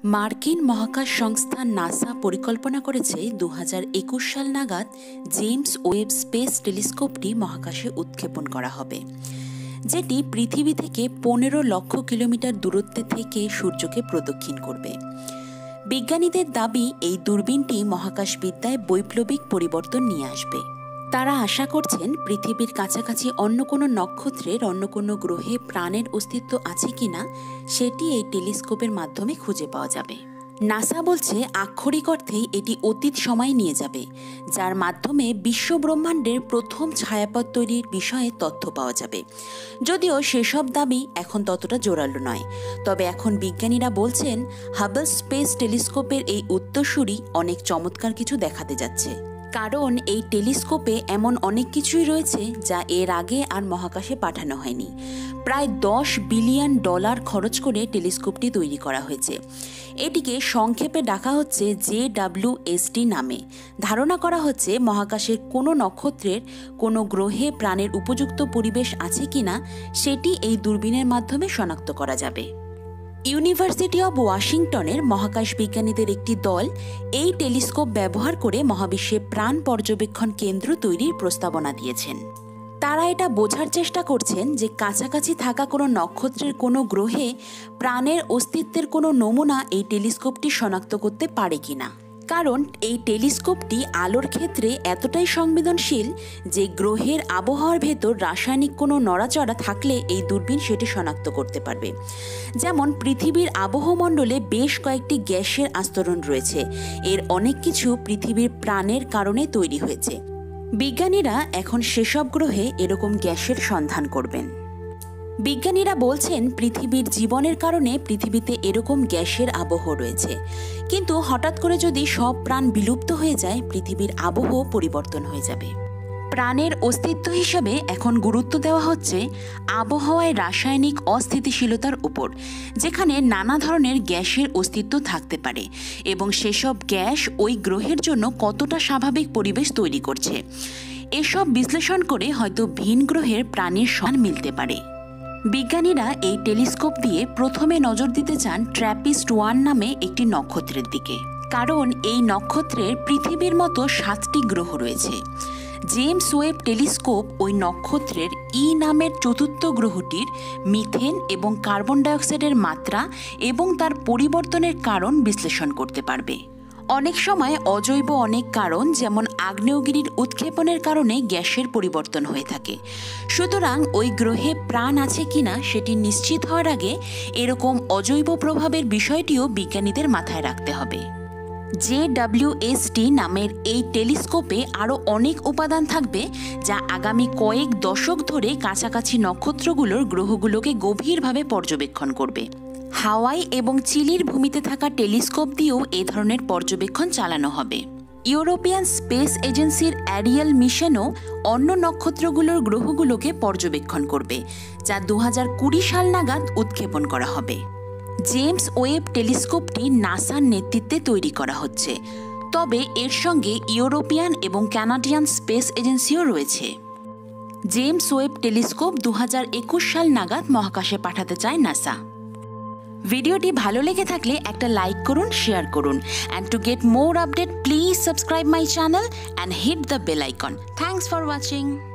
মার্কিন মহাকাশ সংস্থা নাসা পরিকল্পনা করেছে 2021 সাল নাগাদ জেমস ওয়েব স্পেস টেলিস্কোপটি মহাকাশে উৎক্ষেপণ করা হবে, যেটি পৃথিবী থেকে 15 লক্ষ কিলোমিটার দূরত্বে থেকে সূর্যকে প্রদক্ষিণ করবে। বিজ্ঞানীদের দাবি, এই দূরবীনটি মহাকাশবিদ্যায় বৈপ্লবিক পরিবর্তন নিয়ে আসবে। তারা আশা করছেন পৃথিবীর কাছাকাছি অন্য কোনো নক্ষত্রের অন্য কোনো গ্রহে প্রাণের অস্তিত্ব আছে কিনা সেটি এই টেলিস্কোপের মাধ্যমে খুঁজে পাওয়া যাবে। নাসা বলছে আক্ষরিক অর্থেই এটি অতীত সময় নিয়ে যাবে, যার মাধ্যমে বিশ্বব্রহ্মাণ্ডের প্রথম ছায়াপথ তৈরির বিষয়ে তথ্য পাওয়া যাবে। যদিও সেসব দাবি এখন ততটা জোরালো নয়, তবে এখন বিজ্ঞানীরা বলছেন হাবল স্পেস টেলিস্কোপের এই উত্তরসূরি অনেক চমৎকার কিছু দেখাতে যাচ্ছে। কারণ এই টেলিস্কোপে এমন অনেক কিছুই রয়েছে যা এর আগে আর মহাকাশে পাঠানো হয়নি। প্রায় $10 বিলিয়ন খরচ করে টেলিস্কোপটি তৈরি করা হয়েছে। এটিকে সংক্ষেপে ডাকা হচ্ছে JWST নামে। ধারণা করা হচ্ছে মহাকাশের কোনো নক্ষত্রের কোনো গ্রহে প্রাণের উপযুক্ত পরিবেশ আছে কিনা সেটি এই দূরবীনের মাধ্যমে শনাক্ত করা যাবে। ইউনিভার্সিটি অব ওয়াশিংটনের মহাকাশ বিজ্ঞানীদের একটি দল এই টেলিস্কোপ ব্যবহার করে মহাবিশ্বে প্রাণ পর্যবেক্ষণ কেন্দ্র তৈরির প্রস্তাবনা দিয়েছেন। তারা এটা বোঝার চেষ্টা করছেন যে কাছাকাছি থাকা কোনো নক্ষত্রের কোনো গ্রহে প্রাণের অস্তিত্বের কোনো নমুনা এই টেলিস্কোপটি শনাক্ত করতে পারে কিনা। কারণ এই টেলিস্কোপটি আলোর ক্ষেত্রে এতটাই সংবেদনশীল যে গ্রহের আবহাওয়ার ভেতর রাসায়নিক কোনো নড়াচড়া থাকলে এই দূরবীন সেটি শনাক্ত করতে পারবে। যেমন পৃথিবীর আবহমণ্ডলে বেশ কয়েকটি গ্যাসের আস্তরণ রয়েছে, এর অনেক কিছু পৃথিবীর প্রাণের কারণে তৈরি হয়েছে। বিজ্ঞানীরা এখন সেসব গ্রহে এরকম গ্যাসের সন্ধান করবেন। বিজ্ঞানীরা বলছেন পৃথিবীর জীবনের কারণে পৃথিবীতে এরকম গ্যাসের আবহ রয়েছে, কিন্তু হঠাৎ করে যদি সব প্রাণ বিলুপ্ত হয়ে যায় পৃথিবীর আবহ পরিবর্তন হয়ে যাবে। প্রাণের অস্তিত্ব হিসাবে এখন গুরুত্ব দেওয়া হচ্ছে আবহাওয়ায় রাসায়নিক অস্থিতিশীলতার উপর, যেখানে নানা ধরনের গ্যাসের অস্তিত্ব থাকতে পারে এবং সেসব গ্যাস ওই গ্রহের জন্য কতটা স্বাভাবিক পরিবেশ তৈরি করছে। এসব বিশ্লেষণ করে হয়তো ভিন গ্রহের প্রাণীর সন্ধান মিলতে পারে। বিজ্ঞানীরা এই টেলিস্কোপ দিয়ে প্রথমে নজর দিতে চান TRAPPIST-1 নামে একটি নক্ষত্রের দিকে, কারণ এই নক্ষত্রের পৃথিবীর মতো 7টি গ্রহ রয়েছে। জেমস ওয়েব টেলিস্কোপ ওই নক্ষত্রের নামের চতুর্থ গ্রহটির মিথেন এবং কার্বন ডাইঅক্সাইডের মাত্রা এবং তার পরিবর্তনের কারণ বিশ্লেষণ করতে পারবে। অনেক সময় অজৈব অনেক কারণ, যেমন আগ্নেয়গিরির উৎক্ষেপণের কারণে গ্যাসের পরিবর্তন হয়ে থাকে। সুতরাং ওই গ্রহে প্রাণ আছে কিনা সেটি নিশ্চিত হওয়ার আগে এরকম অজৈব প্রভাবের বিষয়টিও বিজ্ঞানীদের মাথায় রাখতে হবে। JWST নামের এই টেলিস্কোপে আরও অনেক উপাদান থাকবে যা আগামী কয়েক দশক ধরে কাছাকাছি নক্ষত্রগুলোর গ্রহগুলোকে গভীরভাবে পর্যবেক্ষণ করবে। হাওয়াই এবং চিলির ভূমিতে থাকা টেলিস্কোপ দিয়েও এ ধরনের পর্যবেক্ষণ চালানো হবে। ইউরোপিয়ান স্পেস এজেন্সির অ্যারিয়েল মিশনও অন্য নক্ষত্রগুলোর গ্রহগুলোকে পর্যবেক্ষণ করবে, যা 2020 সাল নাগাদ উৎক্ষেপণ করা হবে। জেমস ওয়েব টেলিস্কোপটি নাসার নেতৃত্বে তৈরি করা হচ্ছে, তবে এর সঙ্গে ইউরোপিয়ান এবং কানাডিয়ান স্পেস এজেন্সিও রয়েছে। জেমস ওয়েব টেলিস্কোপ 2021 সাল নাগাদ মহাকাশে পাঠাতে চায় নাসা। ভিডিওটি ভালো লেগে থাকলে একটা লাইক করুন, শেয়ার করুন, and to get more update please subscribe my channel and hit the bell icon. Thanks for watching.